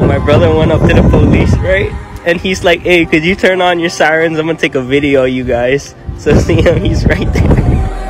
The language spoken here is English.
my brother went up to the police, right? And he's like, hey, could you turn on your sirens? I'm gonna take a video of you guys. So see him, he's right there.